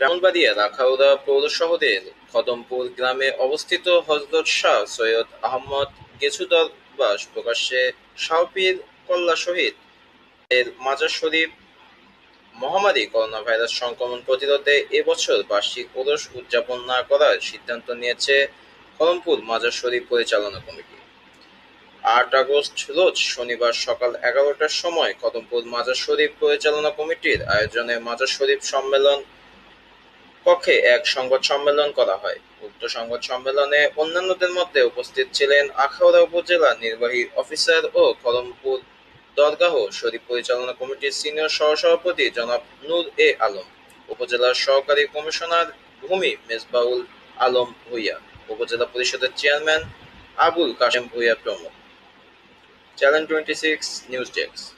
ব্রাহ্মণবাড়িয়ার আখাউড়া পৌর শহরের কদমপুর গ্রামে অবস্থিত হযরত শাহ সৈয়দ আহমদ গেছু দরবার প্রকাশ্যে শাহপীর কল্লা শহীদ এর মাজার শরীফ মহামারী করোনাভাইরাস সংক্রমণ প্রতিরোধে এ বছর বার্ষিক ওরস উদযাপন না করার সিদ্ধান্ত নিয়েছে কদমপুর মাজার শরীফ পরিচালনা কমিটি। ৮ আগস্ট রোজ শনিবার সকাল ১১টার সময় কদমপুর মাজার শরীফ পরিচালনা কমিটির আয়োজনে মাজার শরীফ সম্মেলন কক্ষে এক সংবাদ সম্মেলন করা হয়। উক্ত সংবাদ সম্মেলনে অন্যান্যদের মধ্যে উপস্থিত ছিলেন আখাউড়া উপজেলা নির্বাহী অফিসার ও কদমপুর দরগাহ শরীফ পরিচালনা কমিটির সিনিয়র সহসভাপতি জনাব নূর এ আলম, উপজেলার সহকারী কমিশনার ভূমি মেজবাউল আলম ভূঁইয়া, উপজেলা পরিষদের চেয়ারম্যান আবুল কাশেম ভূঁইয়া প্রমুখ। Channel 26 news desk.